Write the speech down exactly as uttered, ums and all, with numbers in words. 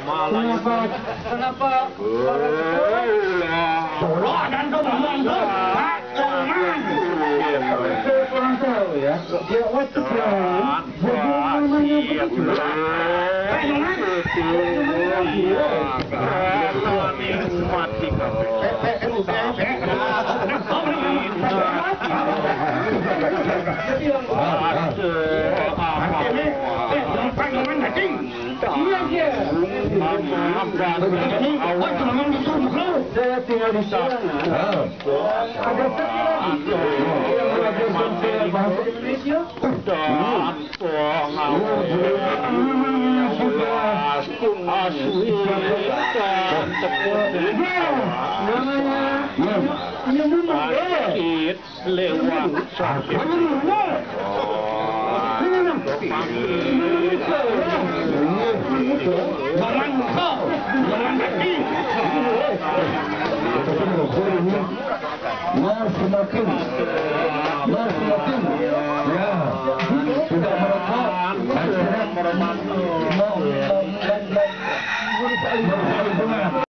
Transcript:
Kenapa? Kenapa? Tolong dan tolong Pak Jangan. Saya kurang tahu ya. Dia waktu perang. Namanya begitu. Mati saya tinggal di sana. Ada satu lagi yang belajar saya bahasa Indonesia. Namanya lewat sakit. Jangan kau, jangan mati. Mas semakin, mas semakin, ya sudah merokok, akhirnya merokok, mau